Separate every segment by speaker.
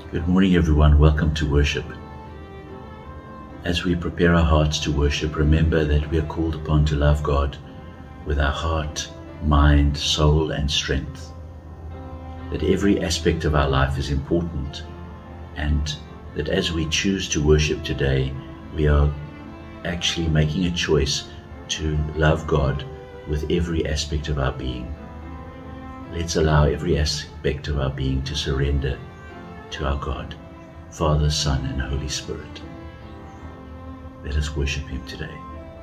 Speaker 1: Good morning, everyone. Welcome to worship. As we prepare our hearts to worship, remember that we are called upon to love God with our heart, mind, soul, and strength. That every aspect of our life is important, and that as we choose to worship today, we are actually making a choice to love God with every aspect of our being. Let's allow every aspect of our being to surrender to our God, Father, Son, and Holy Spirit. Let us worship Him today.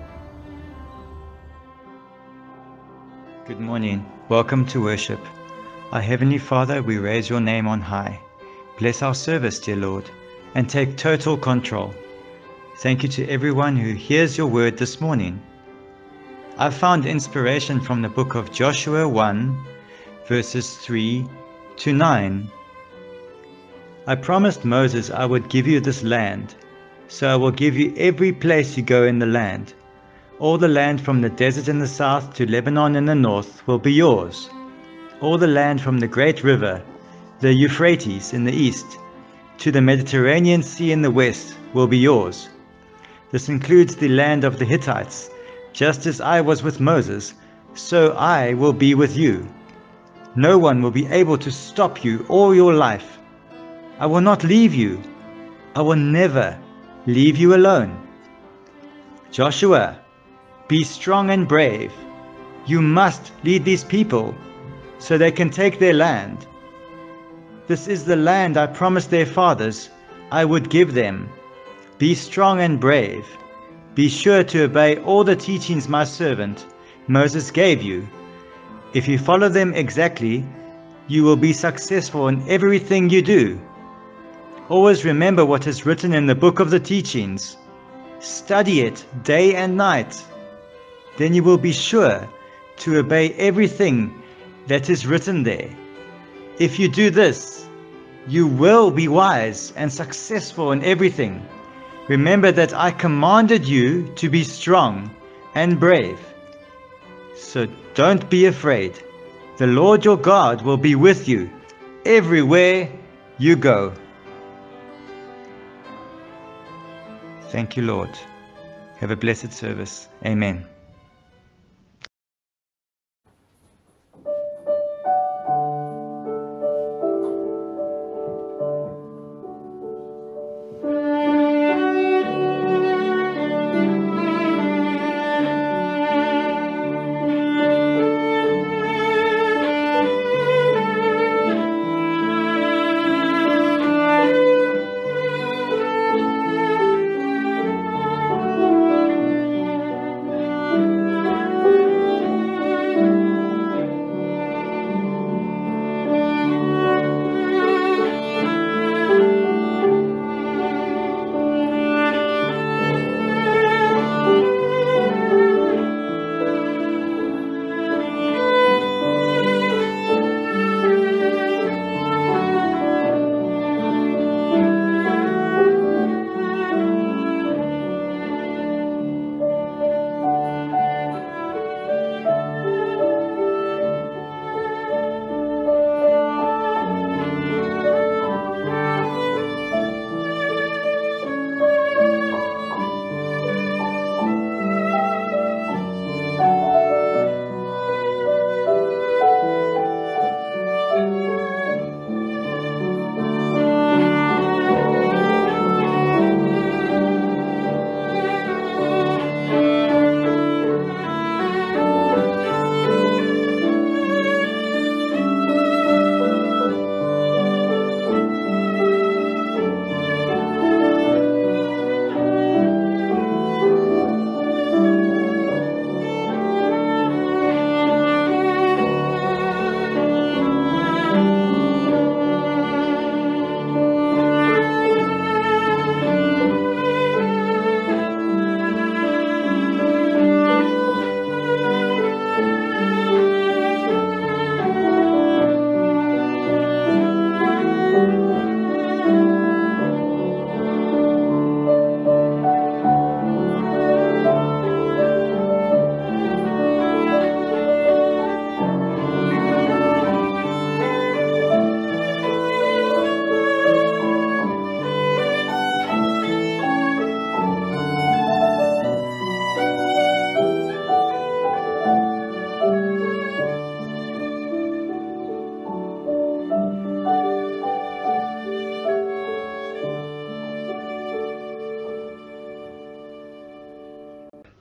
Speaker 2: Good morning. Welcome to worship. Our Heavenly Father, we raise your name on high. Bless our service, dear Lord, and take total control. Thank you to everyone who hears your word this morning. I found inspiration from the book of Joshua 1, verses 3 to 9. I promised Moses I would give you this land, so I will give you every place you go in the land. All the land from the desert in the south to Lebanon in the north will be yours. All the land from the great river, the Euphrates in the east, to the Mediterranean Sea in the west will be yours. This includes the land of the Hittites. Just as I was with Moses, so I will be with you. No one will be able to stop you all your life. I will not leave you. I will never leave you alone. Joshua, be strong and brave. You must lead these people so they can take their land. This is the land I promised their fathers I would give them. Be strong and brave. Be sure to obey all the teachings my servant Moses gave you. If you follow them exactly, you will be successful in everything you do. Always remember what is written in the book of the teachings. Study it day and night. Then you will be sure to obey everything that is written there. If you do this, you will be wise and successful in everything. Remember that I commanded you to be strong and brave. So don't be afraid. The Lord your God will be with you everywhere you go. Thank you, Lord. Have a blessed service. Amen.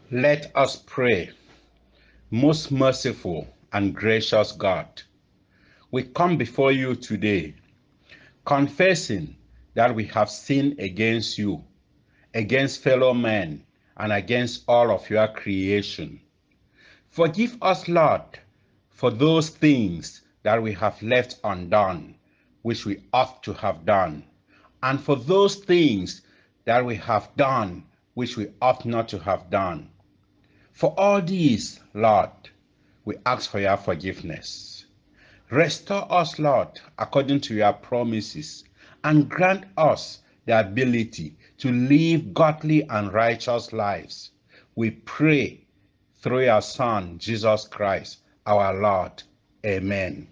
Speaker 3: Let us pray. Most merciful and gracious God, we come before you today, confessing that we have sinned against you, against fellow men, and against all of your creation. Forgive us, Lord, for those things that we have left undone, which we ought to have done, and for those things that we have done, which we ought not to have done. For all these, Lord, we ask for your forgiveness. Restore us, Lord, according to your promises, and grant us the ability to live godly and righteous lives. We pray through your Son, Jesus Christ, our Lord. Amen.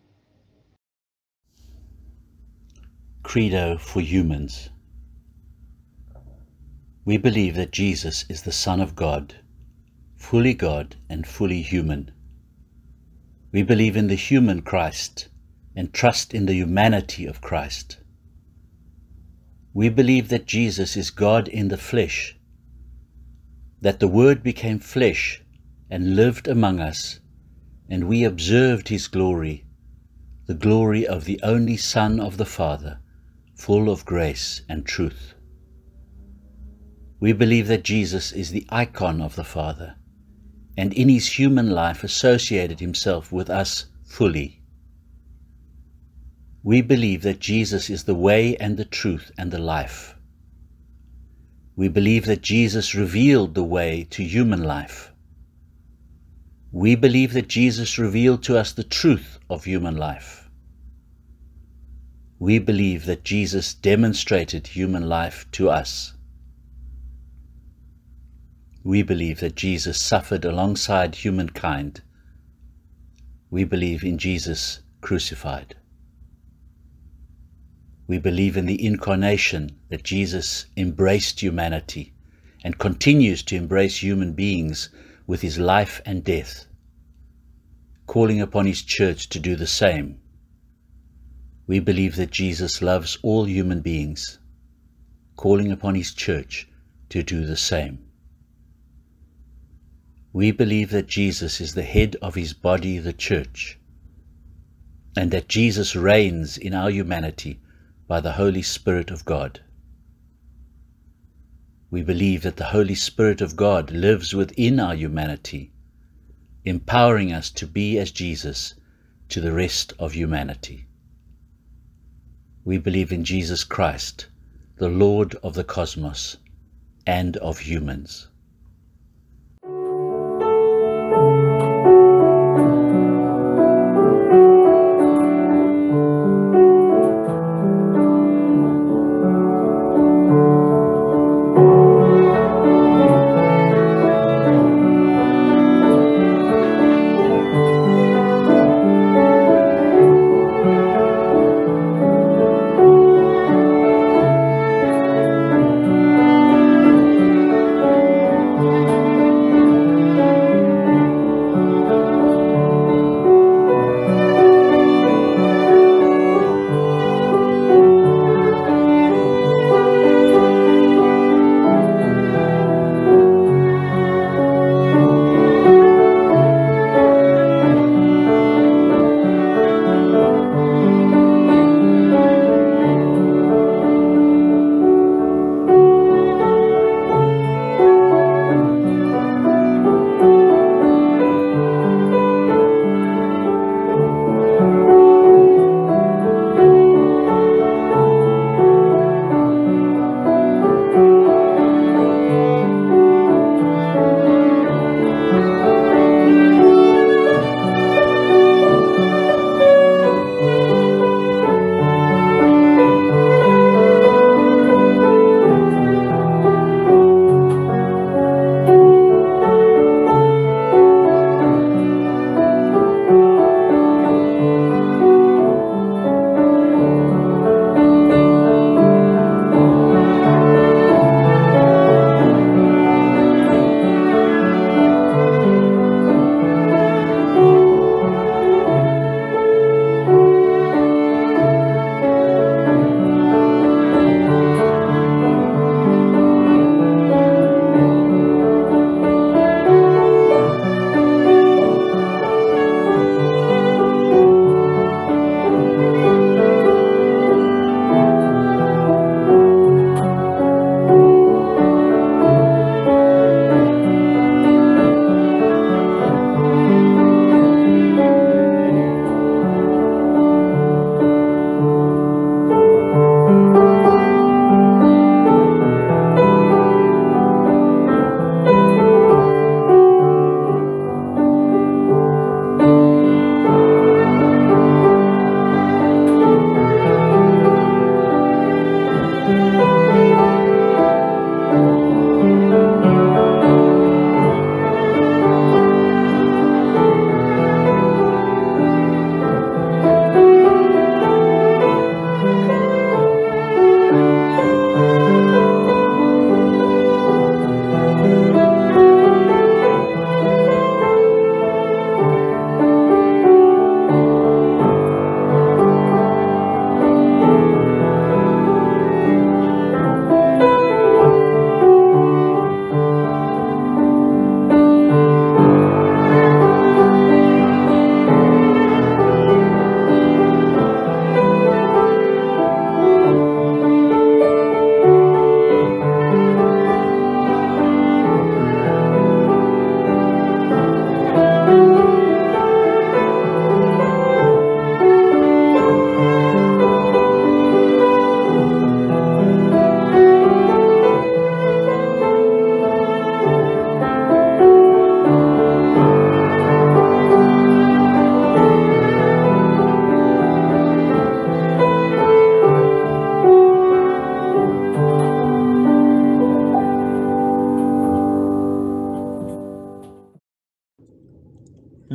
Speaker 1: Credo for Humans. We believe that Jesus is the Son of God and fully human. We believe in the human Christ and trust in the humanity of Christ. We believe that Jesus is God in the flesh, that the Word became flesh and lived among us, and we observed his glory, the glory of the only Son of the Father, full of grace and truth. We believe that Jesus is the icon of the Father, and in his human life associated himself with us fully. We believe that Jesus is the way and the truth and the life. We believe that Jesus revealed the way to human life. We believe that Jesus revealed to us the truth of human life. We believe that Jesus demonstrated human life to us. We believe that Jesus suffered alongside humankind. We believe in Jesus crucified. We believe in the incarnation, that Jesus embraced humanity and continues to embrace human beings with his life and death, calling upon his church to do the same. We believe that Jesus loves all human beings, calling upon his church to do the same. We believe that Jesus is the head of his body, the church, and that Jesus reigns in our humanity by the Holy Spirit of God. We believe that the Holy Spirit of God lives within our humanity, empowering us to be as Jesus to the rest of humanity. We believe in Jesus Christ, the Lord of the cosmos and of humans.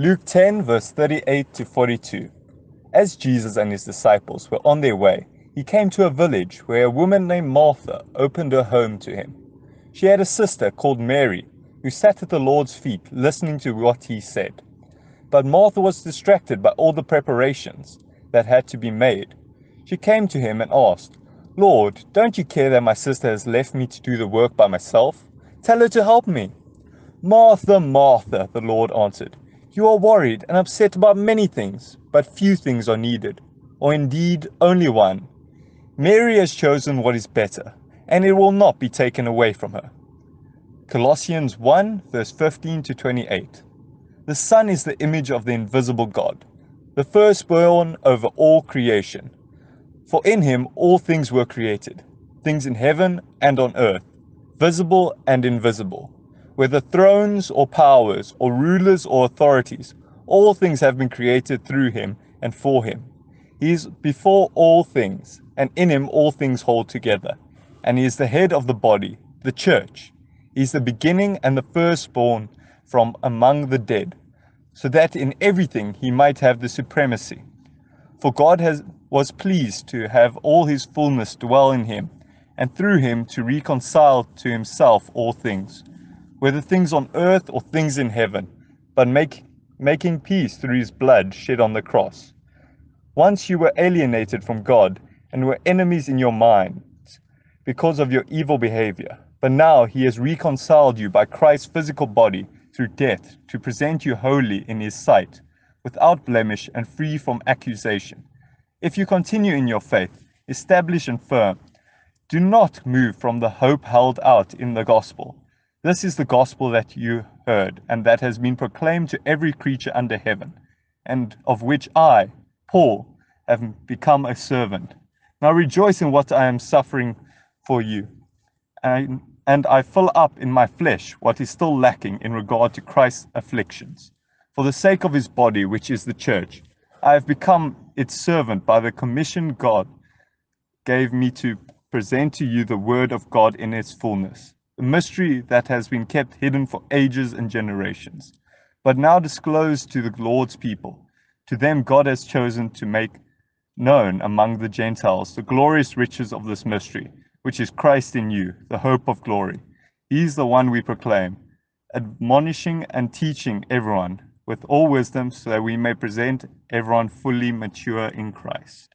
Speaker 4: Luke 10, verse 38 to 42. As Jesus and his disciples were on their way, he came to a village where a woman named Martha opened her home to him. She had a sister called Mary, who sat at the Lord's feet listening to what he said. But Martha was distracted by all the preparations that had to be made. She came to him and asked, "Lord, don't you care that my sister has left me to do the work by myself? Tell her to help me." "Martha, Martha," the Lord answered, "you are worried and upset about many things, but few things are needed, or indeed only one. Mary has chosen what is better, and it will not be taken away from her." Colossians 1, verse 15 to 28. The Son is the image of the invisible God, the firstborn over all creation. For in him all things were created, things in heaven and on earth, visible and invisible. Whether thrones or powers or rulers or authorities, all things have been created through him and for him. He is before all things, and in him all things hold together. And he is the head of the body, the church. He is the beginning and the firstborn from among the dead, so that in everything he might have the supremacy. For God was pleased to have all his fullness dwell in him, and through him to reconcile to himself all things, whether things on earth or things in heaven, but making peace through his blood shed on the cross. Once you were alienated from God and were enemies in your minds because of your evil behavior, but now he has reconciled you by Christ's physical body through death to present you holy in his sight, without blemish and free from accusation. If you continue in your faith, established and firm, do not move from the hope held out in the gospel. This is the gospel that you heard, and that has been proclaimed to every creature under heaven, and of which I, Paul, have become a servant. Now rejoice in what I am suffering for you, and I fill up in my flesh what is still lacking in regard to Christ's afflictions. For the sake of his body, which is the church, I have become its servant by the commission God gave me to present to you the word of God in its fullness, a mystery that has been kept hidden for ages and generations, but now disclosed to the Lord's people. To them God has chosen to make known among the Gentiles the glorious riches of this mystery, which is Christ in you, the hope of glory. He is the one we proclaim, admonishing and teaching everyone with all wisdom, so that we may present everyone fully mature in Christ.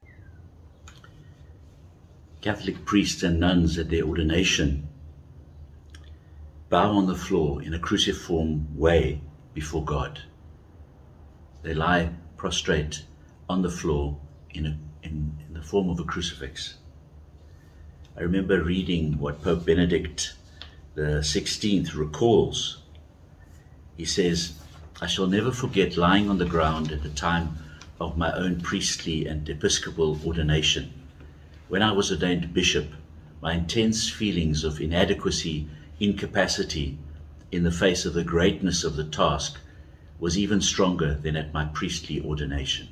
Speaker 1: Catholic priests and nuns at their ordination bow on the floor in a cruciform way before God. They lie prostrate on the floor in the form of a crucifix. I remember reading what Pope Benedict XVI recalls. He says, "I shall never forget lying on the ground at the time of my own priestly and episcopal ordination. When I was ordained bishop, my intense feelings of inadequacy, incapacity in the face of the greatness of the task was even stronger than at my priestly ordination."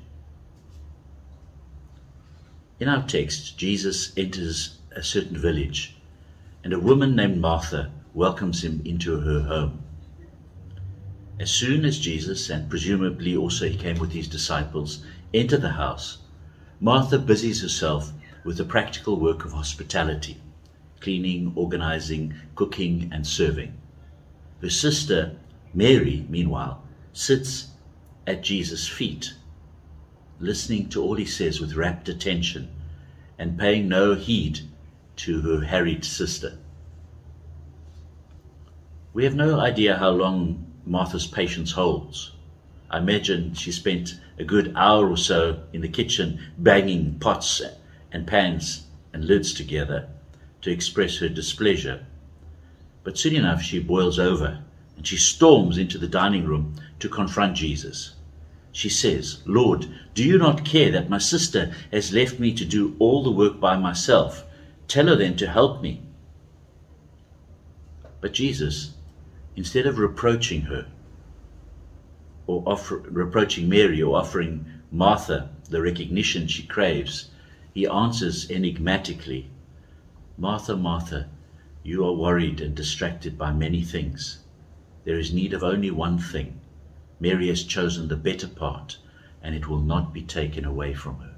Speaker 1: In our text, Jesus enters a certain village, and a woman named Martha welcomes him into her home. As soon as Jesus, and presumably also he came with his disciples, enter the house, Martha busies herself with the practical work of hospitality, cleaning, organizing, cooking, and serving. Her sister, Mary, meanwhile, sits at Jesus' feet, listening to all he says with rapt attention and paying no heed to her harried sister. We have no idea how long Martha's patience holds. I imagine she spent a good hour or so in the kitchen banging pots and pans and lids together to express her displeasure. But soon enough she boils over and she storms into the dining room to confront Jesus. She says, "Lord, do you not care that my sister has left me to do all the work by myself? Tell her then to help me." But Jesus, instead of reproaching her, or reproaching Mary, or offering Martha the recognition she craves, he answers enigmatically, "Martha, Martha, you are worried and distracted by many things. There is need of only one thing. Mary has chosen the better part, and it will not be taken away from her.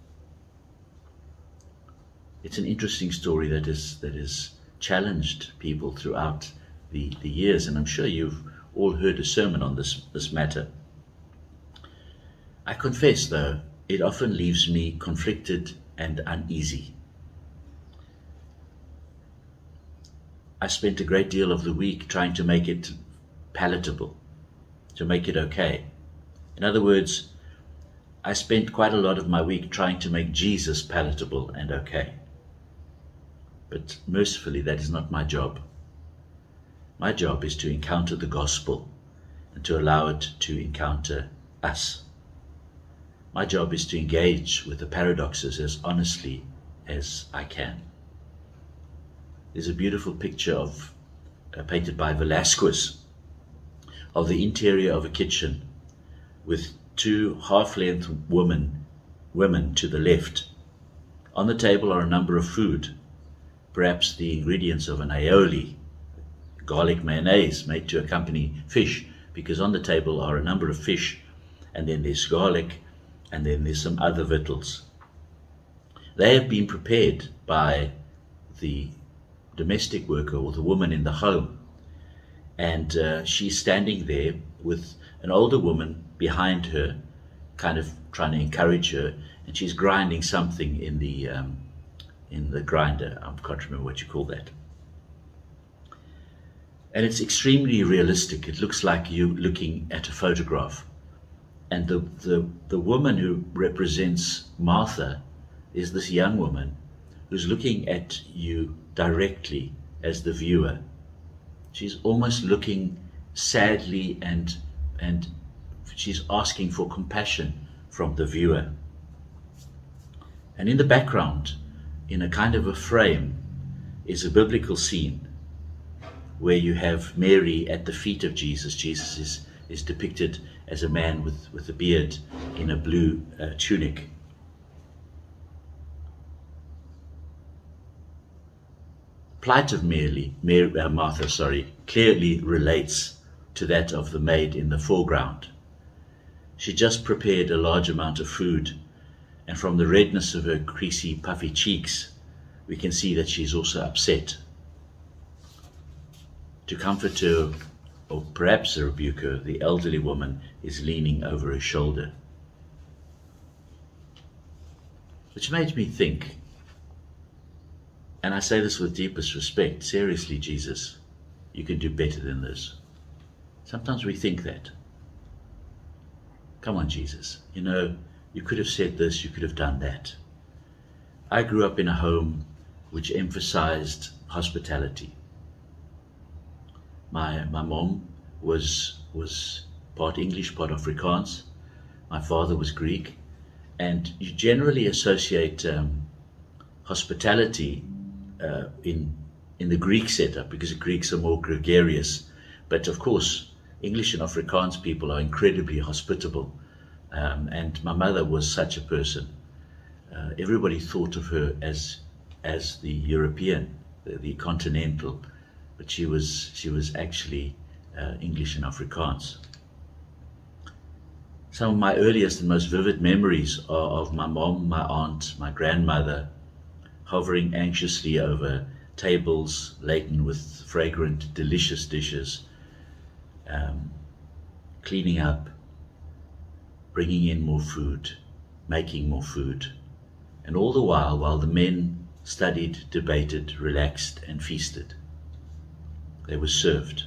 Speaker 1: It's an interesting story that has challenged people throughout the years, and I'm sure you've all heard a sermon on this matter. I confess, though, it often leaves me conflicted and uneasy. I spent a great deal of the week trying to make it palatable, to make it okay. In other words, I spent quite a lot of my week trying to make Jesus palatable and okay. But mercifully, that is not my job. My job is to encounter the gospel and to allow it to encounter us. My job is to engage with the paradoxes as honestly as I can. There's a beautiful picture painted by Velasquez of the interior of a kitchen with two half-length women to the left. On the table are a number of food, perhaps the ingredients of an aioli, garlic mayonnaise made to accompany fish, because on the table are a number of fish, and then there's garlic, and then there's some other victuals. They have been prepared by the domestic worker or the woman in the home, and she's standing there with an older woman behind her, kind of trying to encourage her, and she's grinding something in the grinder. I can't remember what you call that. And it's extremely realistic. It looks like you looking at a photograph. And the woman who represents Martha is this young woman who's looking at you directly as the viewer. She's almost looking sadly, and she's asking for compassion from the viewer. And in the background, in a kind of a frame, is a biblical scene where you have Mary at the feet of Jesus. Jesus is depicted as a man with a beard in a blue tunic. Plight of Martha clearly relates to that of the maid in the foreground. She just prepared a large amount of food, and from the redness of her creasy, puffy cheeks, we can see that she's also upset. To comfort her, or perhaps rebuke her, the elderly woman is leaning over her shoulder. Which made me think, and I say this with deepest respect, seriously, Jesus, you can do better than this. Sometimes we think that. Come on, Jesus, you could have said this, you could have done that. I grew up in a home which emphasized hospitality. My mom was part English, part Afrikaans. My father was Greek. And you generally associate hospitality in the Greek setup, because the Greeks are more gregarious. But of course, English and Afrikaans people are incredibly hospitable. And my mother was such a person. Everybody thought of her as the European, the continental, but she was actually English and Afrikaans. Some of my earliest and most vivid memories are of my mom, my aunt, my grandmother, hovering anxiously over tables laden with fragrant, delicious dishes, cleaning up, bringing in more food, making more food, and all the while the men studied, debated, relaxed, and feasted, they were served.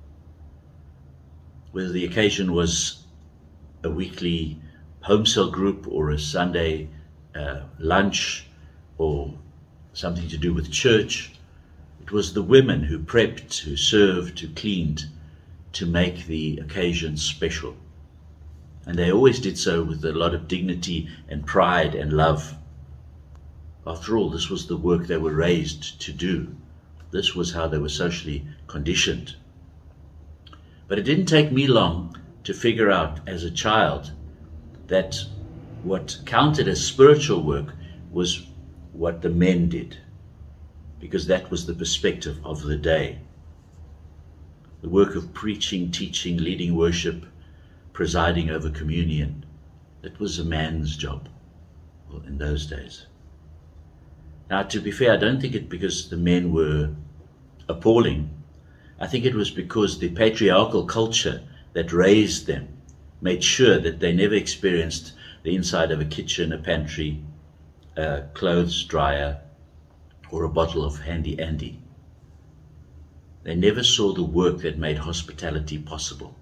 Speaker 1: Whether the occasion was a weekly home cell group or a Sunday lunch or something to do with church, it was the women who prepped, who served, who cleaned, to make the occasion special. And they always did so with a lot of dignity and pride and love. After all, this was the work they were raised to do. This was how they were socially conditioned. But it didn't take me long to figure out as a child that what counted as spiritual work was what the men did, because that was the perspective of the day. The work of preaching, teaching, leading worship presiding over communion. It was a man's job, well, in those days. Now, to be fair, I don't think it because the men were appalling. I think it was because the patriarchal culture that raised them made sure that they never experienced the inside of a kitchen, a pantry, a clothes dryer, or a bottle of handy Andy. They never saw the work that made hospitality possible.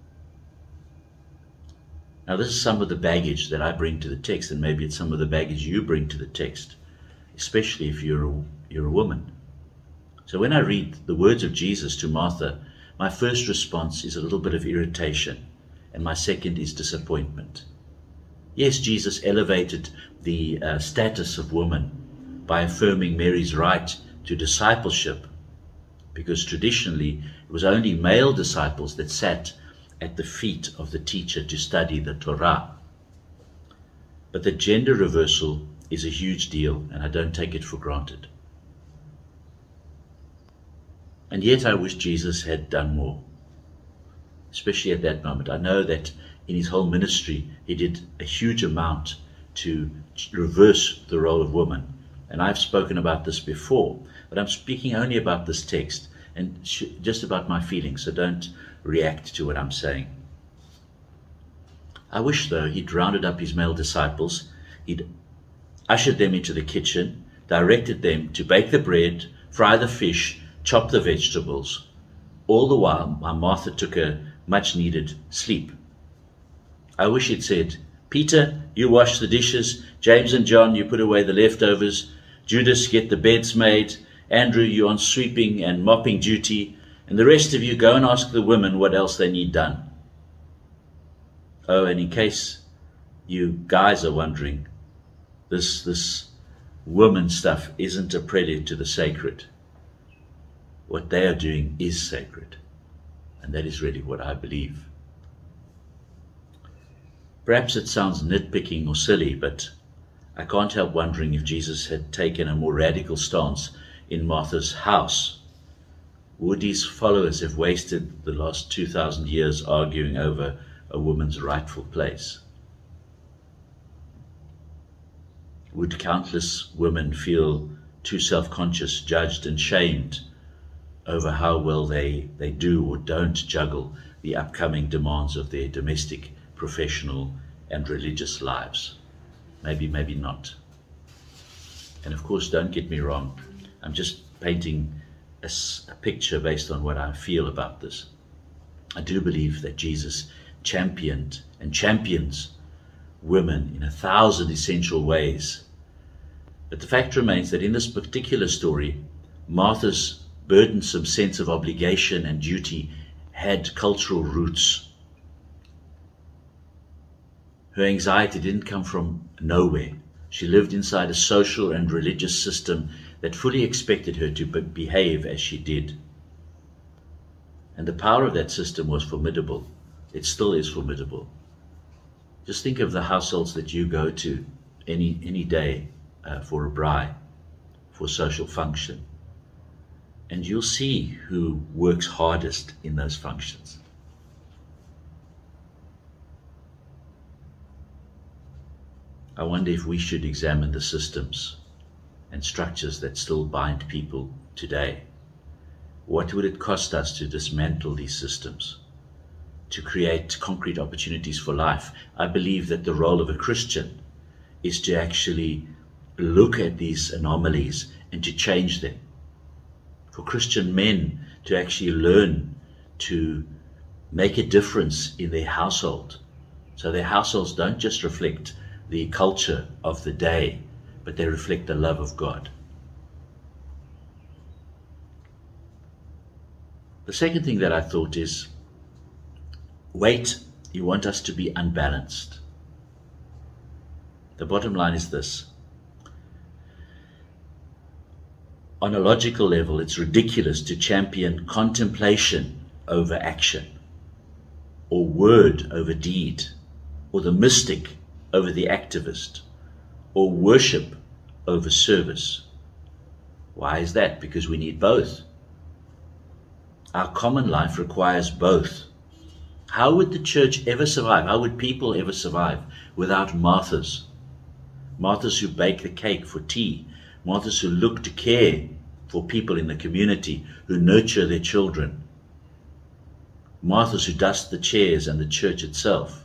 Speaker 1: Now, this is some of the baggage that I bring to the text, and maybe it's some of the baggage you bring to the text, especially if you're a woman. So when I read the words of Jesus to Martha, my first response is a little bit of irritation, and my second is disappointment. Yes, Jesus elevated the status of woman by affirming Mary's right to discipleship, because traditionally it was only male disciples that sat at the feet of the teacher to study the Torah. But the gender reversal is a huge deal, and I don't take it for granted. And yet I wish Jesus had done more, especially at that moment. I know that in his whole ministry he did a huge amount to reverse the role of woman. And I've spoken about this before, but I'm speaking only about this text and just about my feelings, so don't react to what I'm saying. I wish, though, he'd rounded up his male disciples, he'd ushered them into the kitchen, directed them to bake the bread, fry the fish, chop the vegetables. All the while, my Martha took a much-needed sleep. I wish he'd said, Peter, you wash the dishes. James and John, you put away the leftovers. Judas, get the beds made. Andrew, you're on sweeping and mopping duty. And the rest of you, go and ask the women what else they need done. Oh, and in case you guys are wondering, this woman stuff isn't a prelude to the sacred. What they are doing is sacred. And that is really what I believe. Perhaps it sounds nitpicking or silly, but I can't help wondering if Jesus had taken a more radical stance in Martha's house. Would his followers have wasted the last 2,000 years arguing over a woman's rightful place? Would countless women feel too self-conscious, judged and shamed over how well they do or don't juggle the upcoming demands of their domestic, professional and religious lives? Maybe, maybe not. And of course, don't get me wrong, I'm just painting a picture based on what I feel about this. I do believe that Jesus championed and champions women in 1,000 essential ways. But the fact remains that in this particular story, Martha's burdensome sense of obligation and duty had cultural roots. Her anxiety didn't come from nowhere. She lived inside a social and religious system that fully expected her to behave as she did. And the power of that system was formidable. It still is formidable. Just think of the households that you go to any day for a braai, for social function. And you'll see who works hardest in those functions. I wonder if we should examine the systems and structures that still bind people today. What would it cost us to dismantle these systems, to create concrete opportunities for life? I believe that the role of a Christian is to actually look at these anomalies and to change them. For Christian men to actually learn to make a difference in their household, so their households don't just reflect the culture of the day, but they reflect the love of God. The second thing that I thought is, wait, you want us to be unbalanced. The bottom line is this. On a logical level, it's ridiculous to champion contemplation over action, or word over deed, or the mystic over the activist, or worship over service. Why is that? Because we need both. Our common life requires both. How would the church ever survive? How would people ever survive without Marthas? Marthas who bake the cake for tea, Marthas who look to care for people in the community, who nurture their children, Marthas who dust the chairs and the church itself.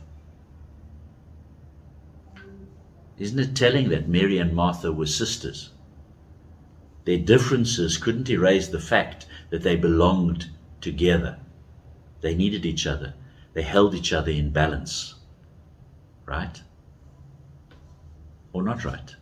Speaker 1: Isn't it telling that Mary and Martha were sisters? Their differences couldn't erase the fact that they belonged together. They needed each other. They held each other in balance. Right? Or not right?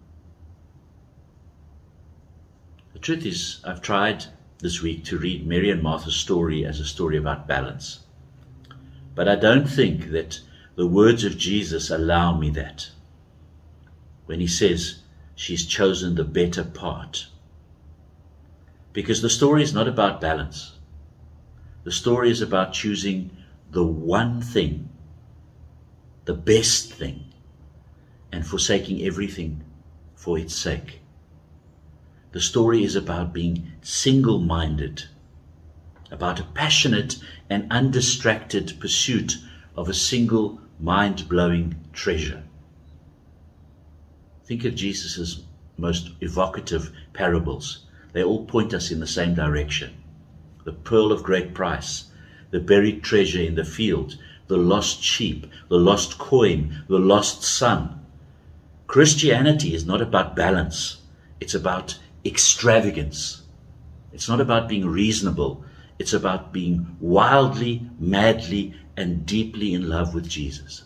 Speaker 1: The truth is, I've tried this week to read Mary and Martha's story as a story about balance. But I don't think that the words of Jesus allow me that. When he says she's chosen the better part. Because the story is not about balance. The story is about choosing the one thing, the best thing, and forsaking everything for its sake. The story is about being single-minded, about a passionate and undistracted pursuit of a single mind-blowing treasure. Think of Jesus' most evocative parables. They all point us in the same direction. The pearl of great price, the buried treasure in the field, the lost sheep, the lost coin, the lost son. Christianity is not about balance. It's about extravagance. It's not about being reasonable. It's about being wildly, madly, and deeply in love with Jesus.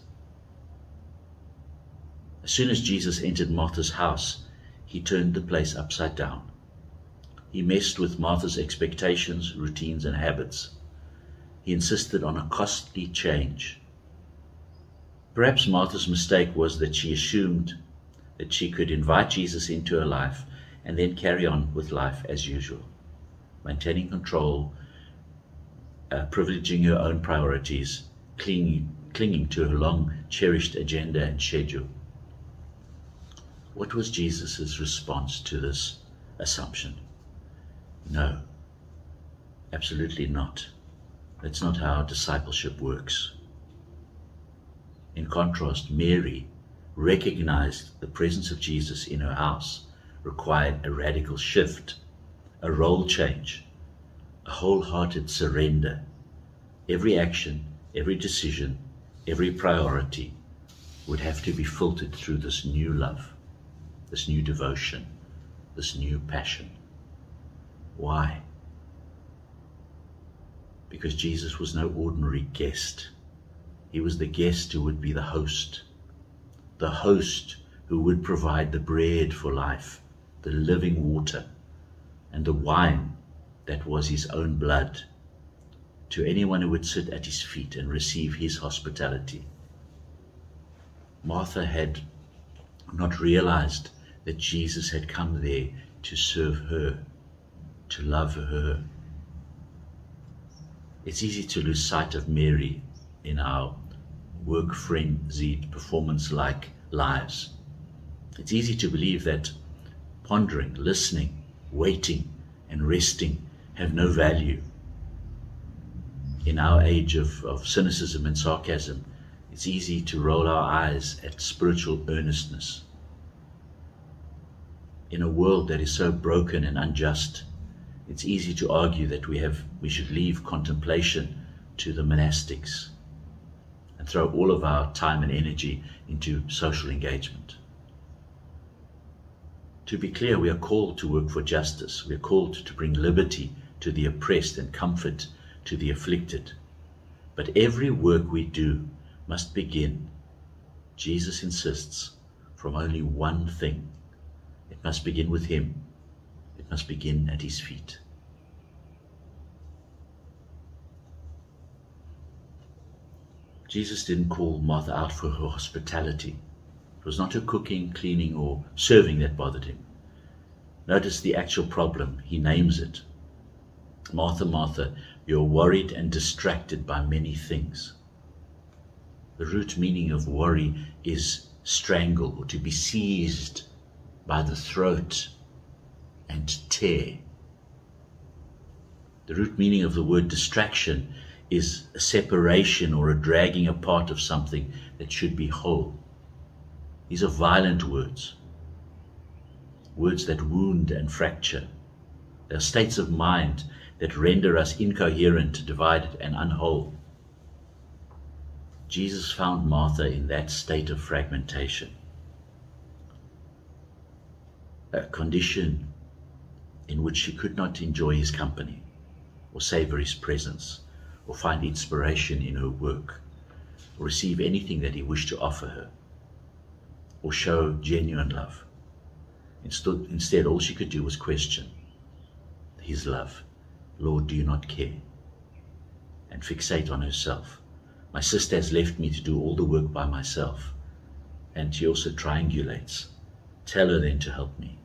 Speaker 1: As soon as Jesus entered Martha's house, he turned the place upside down. He messed with Martha's expectations, routines, and habits. He insisted on a costly change. Perhaps Martha's mistake was that she assumed that she could invite Jesus into her life and then carry on with life as usual, maintaining control, privileging her own priorities, clinging to her long-cherished agenda and schedule. What was Jesus' response to this assumption? No, absolutely not. That's not how discipleship works. In contrast, Mary recognized the presence of Jesus in her house required a radical shift, a role change, a wholehearted surrender. Every action, every decision, every priority would have to be filtered through this new love, this new devotion, this new passion. Why? Because Jesus was no ordinary guest. He was the guest who would be the host who would provide the bread for life, the living water, and the wine that was his own blood to anyone who would sit at his feet and receive his hospitality. Martha had not realized that Jesus had come there to serve her, to love her. It's easy to lose sight of Mary in our work-frenzied, performance-like lives. It's easy to believe that pondering, listening, waiting, and resting have no value. In our age of cynicism and sarcasm, it's easy to roll our eyes at spiritual earnestness. In a world that is so broken and unjust, it's easy to argue that we should leave contemplation to the monastics and throw all of our time and energy into social engagement. To be clear, we are called to work for justice. We are called to bring liberty to the oppressed and comfort to the afflicted. But every work we do must begin, Jesus insists, from only one thing. It must begin with him. It must begin at his feet. Jesus didn't call Martha out for her hospitality. It was not her cooking, cleaning, or serving that bothered him. Notice the actual problem. He names it. Martha, Martha, you're worried and distracted by many things. The root meaning of worry is strangle, or to be seized by the throat and tear. The root meaning of the word distraction is a separation or a dragging apart of something that should be whole. These are violent words, words that wound and fracture. They are states of mind that render us incoherent, divided, and unwhole. Jesus found Martha in that state of fragmentation, a condition in which she could not enjoy his company, or savor his presence, or find inspiration in her work, or receive anything that he wished to offer her, or show genuine love. Instead, all she could do was question his love. Lord, do you not care? And fixate on herself. My sister has left me to do all the work by myself. And she also triangulates. Tell her then to help me.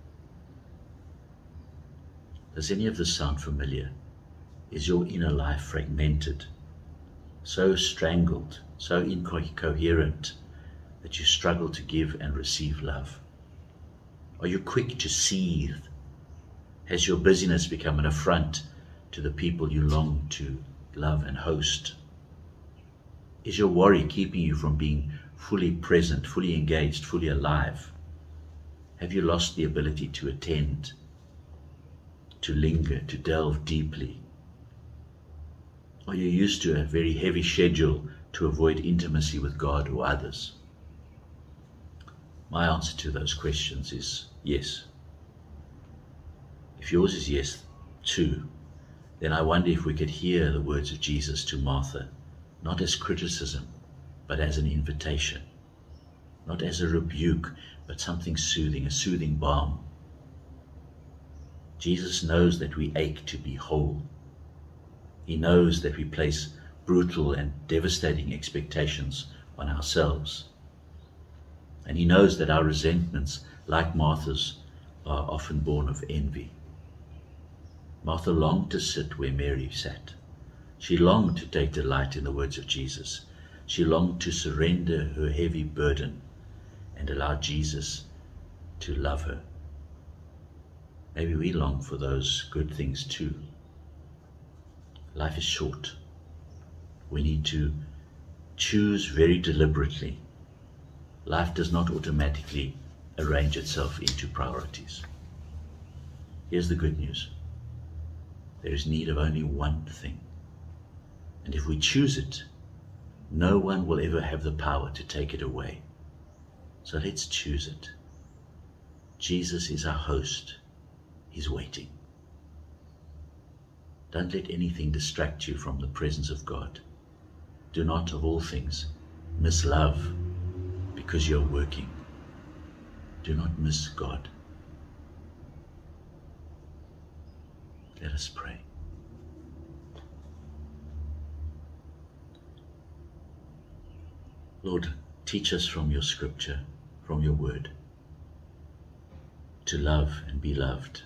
Speaker 1: Does any of this sound familiar? Is your inner life fragmented, so strangled, so incoherent that you struggle to give and receive love? Are you quick to seethe? Has your busyness become an affront to the people you long to love and host? Is your worry keeping you from being fully present, fully engaged, fully alive? Have you lost the ability to attend, to linger, to delve deeply? Are you used to a very heavy schedule to avoid intimacy with God or others? My answer to those questions is yes. If yours is yes too, then I wonder if we could hear the words of Jesus to Martha, not as criticism, but as an invitation, not as a rebuke, but something soothing, a soothing balm. Jesus knows that we ache to be whole. He knows that we place brutal and devastating expectations on ourselves. And he knows that our resentments, like Martha's, are often born of envy. Martha longed to sit where Mary sat. She longed to take delight in the words of Jesus. She longed to surrender her heavy burden and allow Jesus to love her. Maybe we long for those good things too. Life is short. We need to choose very deliberately. Life does not automatically arrange itself into priorities. Here's the good news. There is need of only one thing. And if we choose it, no one will ever have the power to take it away. So let's choose it. Jesus is our host. He's waiting. Don't let anything distract you from the presence of God. Do not, of all things, miss love because you're working. Do not miss God. Let us pray. Lord, teach us from your scripture, from your word, to love and be loved.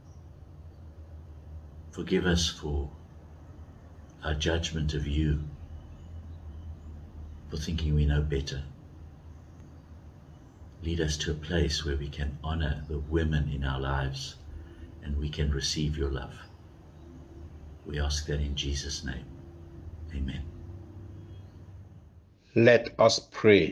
Speaker 1: Forgive us for our judgment of you, for thinking we know better. Lead us to a place where we can honor the women in our lives and we can receive your love. We ask that in Jesus' name. Amen.
Speaker 3: Let us pray.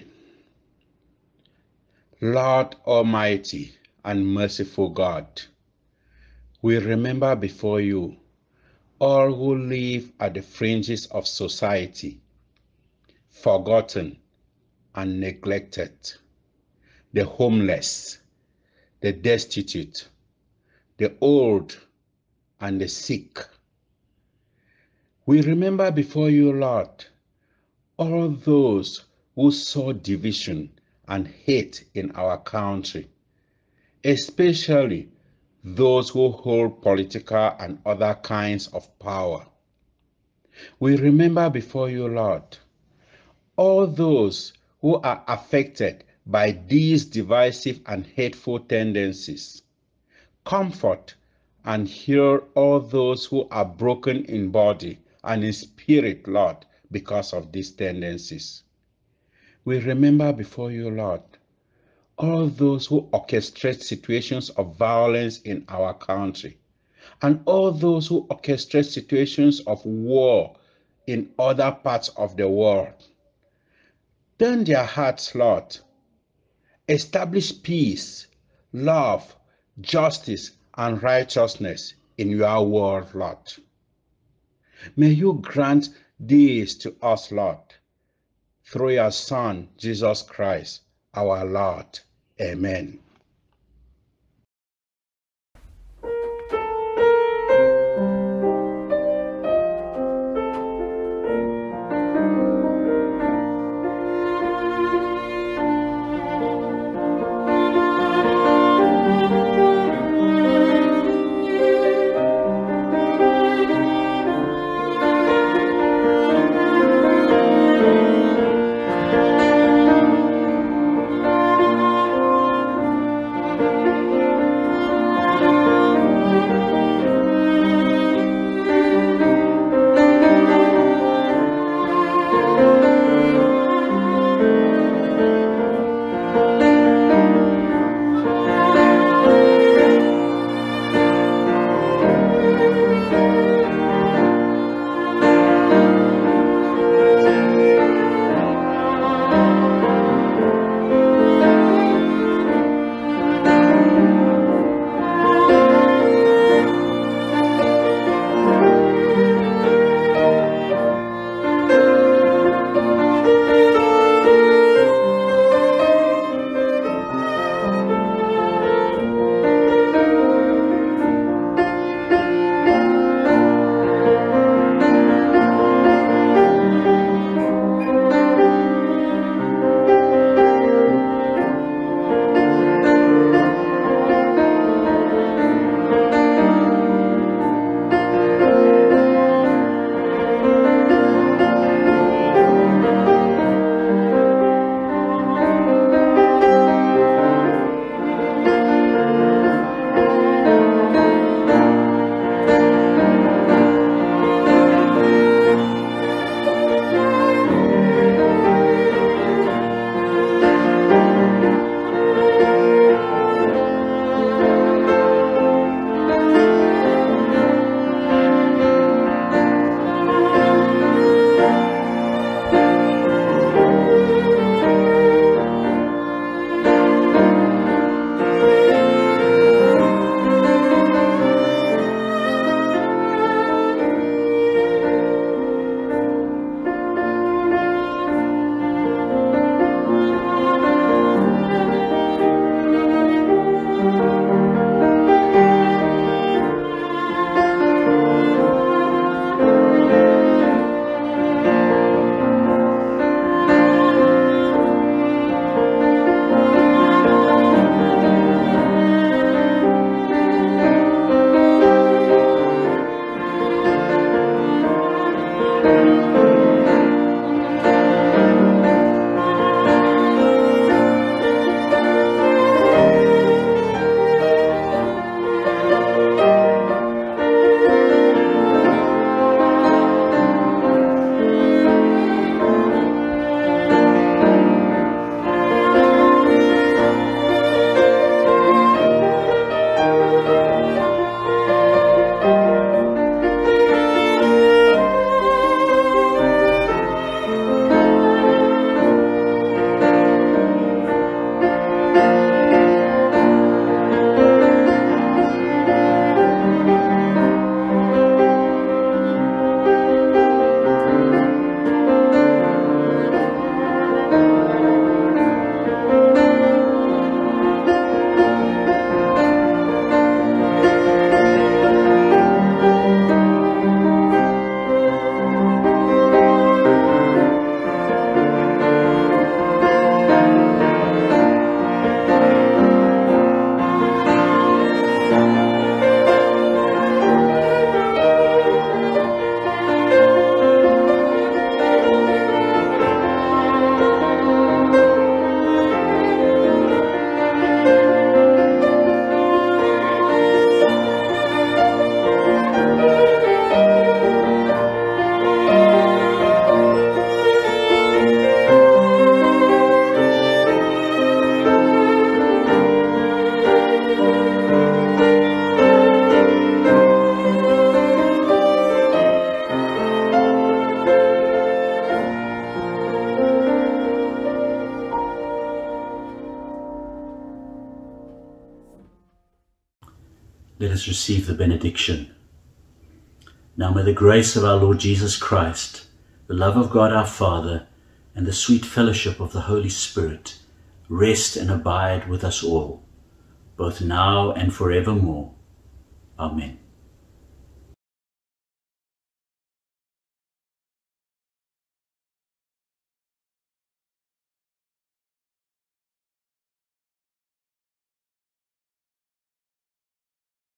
Speaker 3: Lord Almighty and merciful God, we remember before you all who live at the fringes of society, forgotten and neglected, the homeless, the destitute, the old and the sick. We remember before you, Lord, all those who sow division and hate in our country, especially those who hold political and other kinds of power. We remember before you, Lord, all those who are affected by these divisive and hateful tendencies. Comfort and heal all those who are broken in body and in spirit, Lord, because of these tendencies. We remember before you, Lord, all those who orchestrate situations of violence in our country, and all those who orchestrate situations of war in other parts of the world. Turn their hearts, Lord. Establish peace, love, justice, and righteousness in your world, Lord. May you grant this to us, Lord, through your Son, Jesus Christ, our Lord. Amen.
Speaker 1: us receive the benediction. Now may the grace of our Lord Jesus Christ, the love of God our Father, and the sweet fellowship of the Holy Spirit rest and abide with us all, both now and forevermore. Amen.